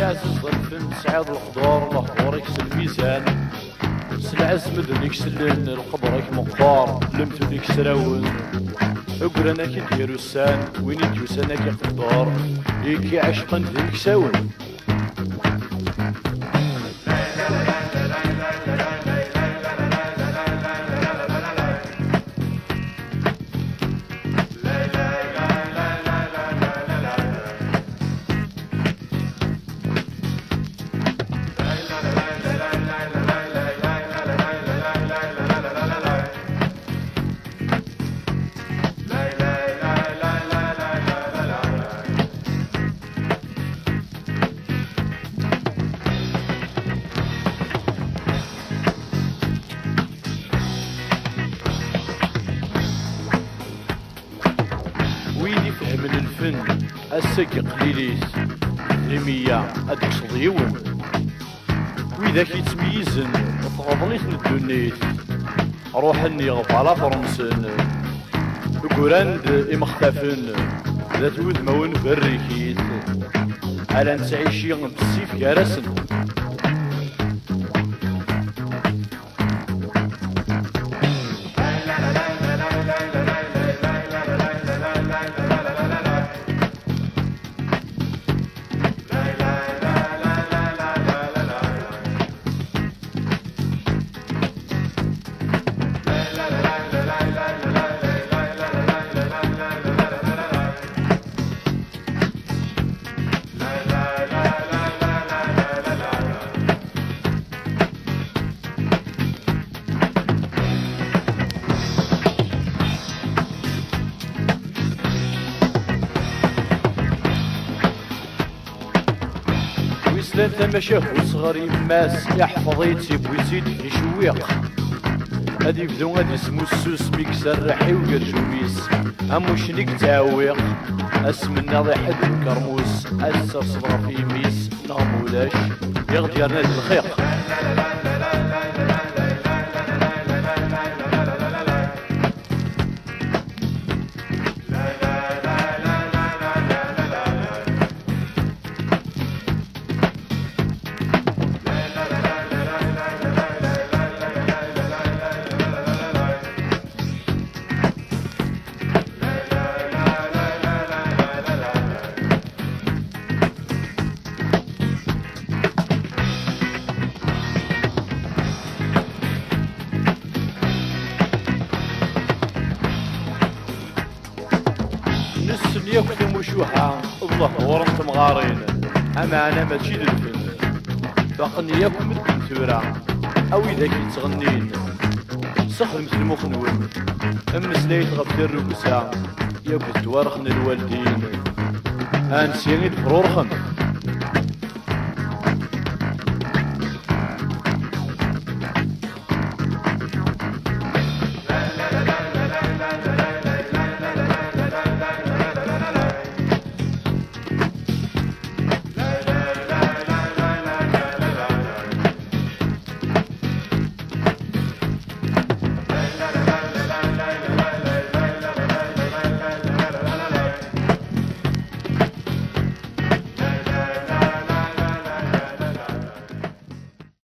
عزيز الفن سعاد الخضور يكسل الميزان سلعز مدنك سلن القبرك مقفار لمتونيك سراون اقرانا كي ديرو السان وين يجوسانا كي قدور يكي عشقا ذيك ساون من الفن السق قليليس لمية أدك صديون وإذا كيتميزن تغضليت الدنيت روح اني غفالة فرنسن قراند إمختفن ذات ود مون بريكيت على نتعيشي بالسيف كارسن ثلاثة مشاه وصغر يماس يحفظ يتسيب ويزيد يشويق هادي بدو غادي اسمو السوس ميكسر رحي وقرجوميس امو شنيك تعويق اسمنا ضي حد الكرموس اسر صدغ في ميس نغمولاش يغدي رناد الخيق نسن يكتم وشوحا الظهور انت مغارين اما انا ماشي للفن باقني ياكم الدنتورة او اذا كنت تغنين سخدمت المخنون امسليت غفت الرقسة ياك التوارخن الوالدين انسيني الفرورخن